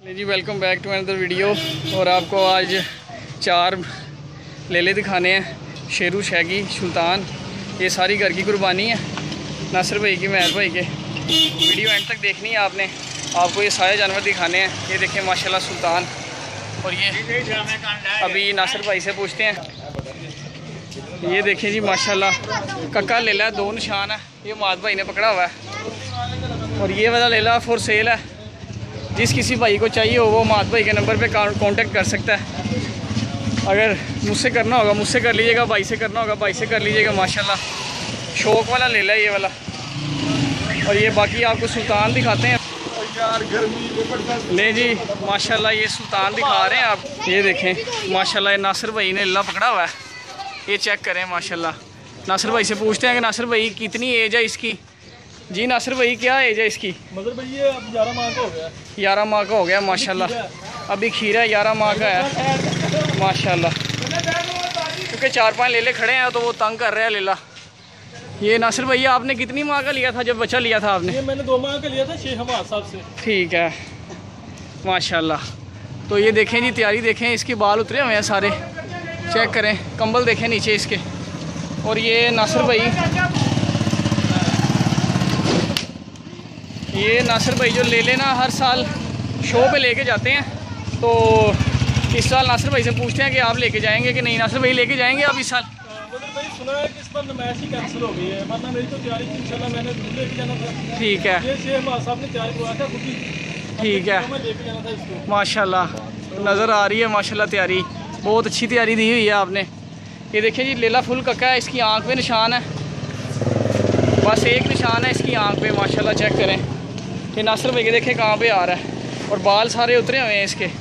Ji welcome back to another video. और आपको आज 4 लेले दिखाने हैं, शेरू, शैगी, सुल्तान। ये सारी घर की कुर्बानी है, नासिर भाई की, महर भाई के। वीडियो एंड तक देखनी है आपने। आपको ये सारे जानवर दिखाने हैं। ये देखें माशाल्लाह सुल्तान। और ये अभी नासिर भाई से पूछते हैं। ये देखें जी माशाल्लाह कक्का लेला, 2 निशान है। ये माद भाई ने पकड़ा हुआ है। और ये वाला लेला फॉर सेल है। जिस किसी भाई को चाहिए हो वो माद भाई के नंबर पे कांटेक्ट कर सकता है। अगर मुझसे करना होगा मुझसे कर लीजिएगा, भाई से करना होगा भाई से कर लीजिएगा। माशाल्लाह शौक वाला ले ला ये वाला। और ये बाकी आपको सुल्तान दिखाते हैं। ले जी माशाल्लाह ये सुल्तान दिखा रहे हैं आप। ये देखें माशाल्लाह ये नासिर भाई ने अल्लाह पकड़ा हुआ है। ये चेक करें माशाल्लाह। नासिर भाई से पूछते हैं कि नासिर भाई कितनी एज है इसकी। जी नासिर भाई क्या एज है इसकी? मतलब भाई ये अब 11 माह का हो गया। 11 माह का हो गया माशाल्लाह। अभी खीरा 11 माह का है माशाल्लाह। क्योंकि 4-5 लेले खड़े हैं तो वो तंग कर रहे हैं लेला। ये नासिर भैया आपने कितनी माह का लिया था जब बच्चा लिया था आपने? ये मैंने 2 माह का लिया था, शेख हमाद साहब से। ठीक है माशाल्लाह। तो ये देखें जी तैयारी देखें, इसके बाल उतरे हुए हैं सारे। चेक करें, कंबल देखें नीचे इसके। और ये नासिर भाई जो ले लेना हर साल शो पे लेके जाते हैं। तो इस साल नासिर भाई से पूछते हैं कि आप लेके जाएंगे कि नहीं। नासिर भाई लेके जाएंगे आप इस साल? भाई सुना है कि इस बार नमाइश ही कैंसिल हो गई है, वरना मेरी तो तैयारी थी, इंशाल्लाह मैंने खुद लेके जाना था। ठीक है, ये शेख हमाद साहब ने तैयारी करवाया था खुद ही। ठीक है, मैं लेके जाना था इसको। माशाल्लाह नज़र आ रही है माशाल्लाह तैयारी। बहुत अच्छी तैयारी दी हुई है आपने। ये देखिए जी लेला फुल कक्का है। इसकी आँख पे निशान है, बस एक निशान है इसकी आँख पे माशाल्लाह। चेक करें ये नासिर भाई के देखें कहाँ पे आ रहा है। और बाल सारे उतरे हुए हैं इसके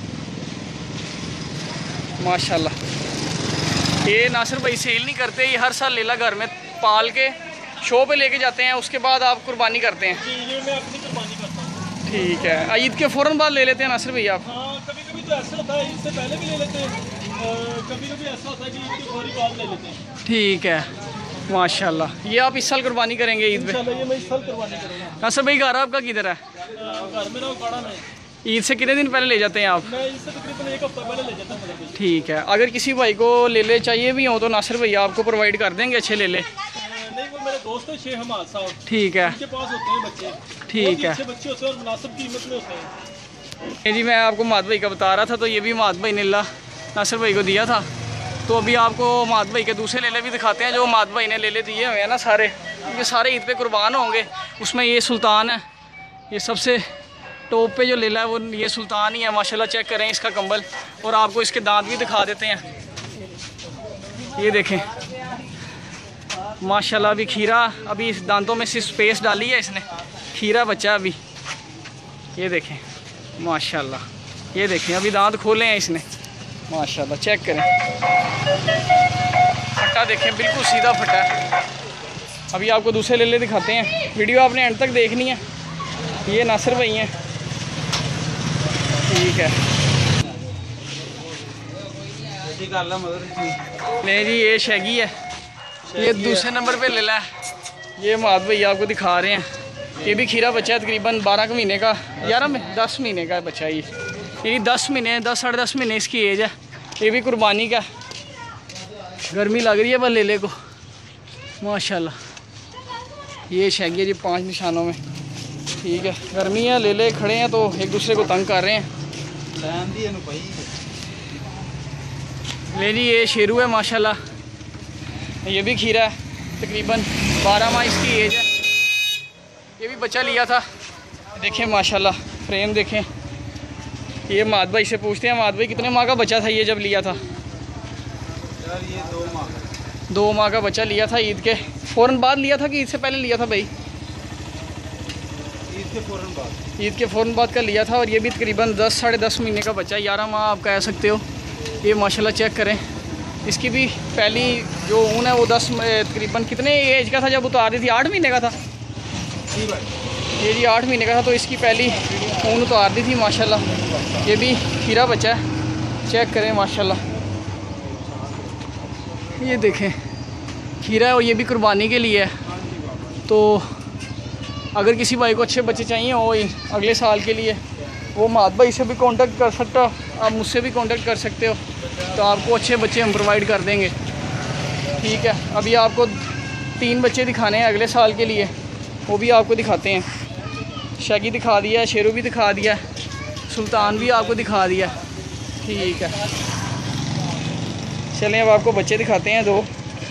माशाल्लाह। ये नासिर भाई सेल नहीं करते, ये हर साल लेला घर में पाल के शो पे लेके जाते हैं। उसके बाद आप कुर्बानी करते हैं? ये मैं अपनी कुर्बानी करता हूँ। ठीक है, ईद के फ़ौरन बाद ले लेते हैं नासिर भाई आप? हाँ, कभी कभी तो ऐसा होता है ईद से पहले भी ले लेते हैं, कभी कभी ऐसा होता है कि ईद के फौरी बाद ले लेते हैं। ठीक है माशाल्लाह। ये आप इस साल कुर्बानी करेंगे ईद पे? इंशाल्लाह ये मैं इस साल कुर्बानी करूँगा। नासिर भाई घर आपका किधर है? घर में ना उखाड़ा में। ईद से कितने दिन पहले ले जाते हैं आप? मैं इससे तकरीबन 1 हफ्ता पहले ले जाता हूँ। ठीक है, अगर किसी भाई को लेले चाहिए भी हो तो नासिर भाई आपको प्रोवाइड कर देंगे अच्छे लेले? नहीं, वो मेरे दोस्त है शेख हमाद साहब। ठीक है, उनके पास होते हैं बच्चे। ठीक है, अच्छे बच्चे होते हैं और मुनासिब कीमत में होते हैं। ये जी मैं आपको माद भाई का बता रहा था। तो ये भी माद भाई ने नासिर भाई को दिया था। तो अभी आपको माद भाई के दूसरे लेले भी दिखाते हैं जो माद भाई ने लेले दिए हुए हैं ना सारे। ये सारे ईद पे कुर्बान होंगे। उसमें ये सुल्तान है, ये सबसे टॉप पे जो लेला है वो ये सुल्तान ही है माशाल्लाह। चेक करें इसका कंबल। और आपको इसके दांत भी दिखा देते हैं। ये देखें माशाल्लाह। अभी खीरा, अभी इस दांतों में सिर्फ स्पेस डाली है इसने, खीरा बच्चा अभी। ये देखें माशाल्लाह। ये देखें अभी दांत खोले हैं इसने माशाल्लाह। चेक करें फट्टा देखें, बिल्कुल सीधा फट्टा है। अभी आपको दूसरे लेले दिखाते हैं। वीडियो आपने एंड तक देखनी है। ये नासिर भाई हैं। ठीक है, नहीं जी ये शैगी है। ये दूसरे नंबर पे लेला है। ये माद भाई आपको दिखा रहे हैं। ये भी खीरा बच्चा है, तकरीबन 12 महीने का, 10 महीने का बच्चा है ये 10 महीने 10 साढ़े 10 महीने इसकी एज है। ये भी कुर्बानी का। गर्मी लग रही है बस लेले को माशाल्लाह। ये शैगी है जी 5 निशानों में। ठीक है, गर्मी है, लेले खड़े हैं तो एक दूसरे को तंग कर रहे हैं। ले जी ये शेरू है माशाल्लाह। ये भी खीरा है, तकरीबन 12 माह इसकी एज है। ये भी बच्चा लिया था, देखें माशाल्लाह। फ्रेम देखें। ये माद भाई से पूछते हैं, माद भाई कितने माह का बच्चा था ये जब लिया था? यार ये 2 माह का बच्चा लिया था। ईद के फ़ौरन बाद लिया था कि ईद से पहले लिया था भाई? ईद के फ़ौरन बाद। ईद के फ़ौरन बाद का लिया था। और ये भी तकरीबन 10 साढ़े 10 महीने का बच्चा, 11 माह आप कह सकते हो। ये माशाल्लाह चेक करें। इसकी भी पहली जो ऊन है वो 10 तकरीबन कितने एज का था जब उतार दी थी? 8 महीने का था ये जी 8 महीने का था। तो इसकी पहली ऊन उतार दी थी माशाल्लाह। ये भी खीरा बच्चा है, चेक करें माशाल्लाह। ये देखें खीरा है और ये भी कुर्बानी के लिए है। तो अगर किसी भाई को अच्छे बच्चे चाहिए हो अगले साल के लिए वो माद भाई से भी कांटेक्ट कर सकते हो, आप मुझसे भी कांटेक्ट कर सकते हो, तो आपको अच्छे बच्चे हम प्रोवाइड कर देंगे। ठीक है, अभी आपको 3 बच्चे दिखाने हैं अगले साल के लिए, वो भी आपको दिखाते हैं। शगी दिखा दिया, शेरू भी दिखा दिया, सुल्तान भी आपको दिखा दिया। ठीक है, चलें अब आपको बच्चे दिखाते हैं 2।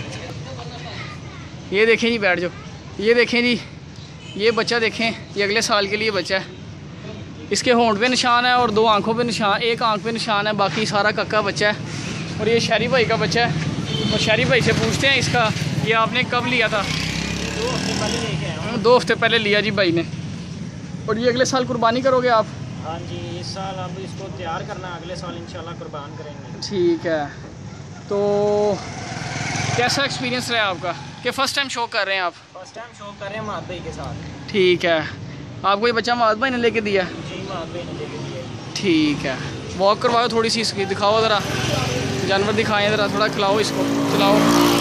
ये देखें जी, बैठ जाओ। ये देखें जी, ये बच्चा देखें, ये अगले साल के लिए बच्चा है। इसके होंठ पे निशान है और 2 आँखों पे निशान, 1 आँख पे निशान है, बाकी सारा कक्का बच्चा है। और ये शहरी भाई का बच्चा है, और शहरी भाई से पूछते हैं इसका ये आपने कब लिया था? 2 हफ्ते पहले लेके आया हूँ। 2 हफ्ते पहले लिया जी भाई ने। और ये अगले साल कुर्बानी करोगे आप? हाँ जी, इस साल अब इसको तैयार करना, अगले साल इंशाल्लाह कुर्बान करेंगे। ठीक है, तो कैसा एक्सपीरियंस रहा आपका कि फ़र्स्ट टाइम शो कर रहे हैं आप? फर्स्ट टाइम शो कर रहे हैं माद भाई के साथ। ठीक है, आपको ये बच्चा माद भाई ने लेके दिया? जी, माद भाई ने लेके दिया। ठीक है, वॉक करवाओ थोड़ी सी इसकी, दिखाओ ज़रा जानवर, दिखाएं ज़रा, थोड़ा खिलाओ इसको, चलाओ।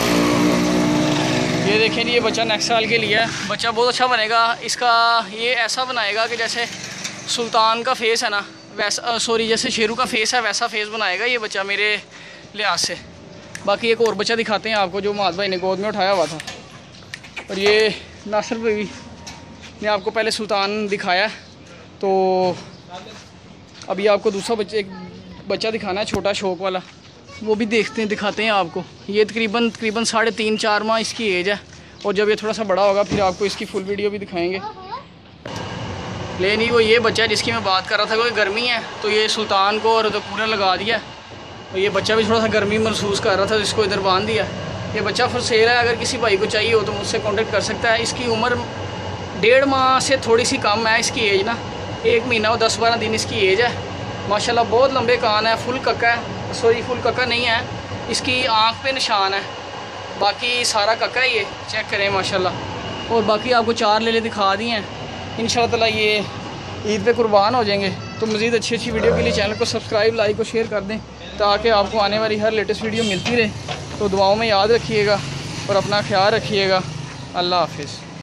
ये देखें जी, ये बच्चा नेक्स्ट साल के लिए है। बच्चा बहुत अच्छा बनेगा। इसका ये ऐसा बनाएगा कि जैसे सुल्तान का फेस है ना, वैसा, सॉरी, जैसे शेरू का फेस है वैसा फेस बनाएगा ये बच्चा मेरे लिहाज से। बाकी एक और बच्चा दिखाते हैं आपको जो माद भाई ने गोद में उठाया हुआ था। और ये नासिर भाई ने आपको पहले सुल्तान दिखाया, तो अभी आपको दूसरा एक बच्चा दिखाना है, छोटा शौक वाला, वो भी दिखाते हैं आपको। ये तकरीबन 3.5-4 माह इसकी एज है, और जब ये थोड़ा सा बड़ा होगा फिर आपको इसकी फुल वीडियो भी दिखाएंगे। लेकिन वो ये बच्चा जिसकी मैं बात कर रहा था, क्योंकि गर्मी है तो ये सुल्तान को और तो कूलर लगा दिया, और ये बच्चा भी थोड़ा सा गर्मी महसूस कर रहा था तो इसको इधर बांध दिया। ये बच्चा फिर सेल है, अगर किसी भाई को चाहिए हो तो मुझसे कांटेक्ट कर सकता है। इसकी उम्र 1.5 माह से थोड़ी सी कम है इसकी एज ना, 1 महीना और 10-12 दिन इसकी एज है। माशाल्लाह बहुत लंबे कान है, फुल कक्का है, सॉरी फुल कक्का नहीं है, इसकी आँख पे निशान है, बाकी सारा कक्का ही है, चेक करें माशाल्लाह। और बाकी आपको 4 लेले दिखा दिए हैं। इंशाअल्लाह ताला ये ईद पे कुर्बान हो जाएंगे। तो मज़ीद अच्छी वीडियो के लिए चैनल को सब्सक्राइब, लाइक और शेयर कर दें, ताकि आपको आने वाली हर लेटेस्ट वीडियो मिलती रहे। तो दुआओं में याद रखिएगा और अपना ख्याल रखिएगा। अल्लाह हाफिज़।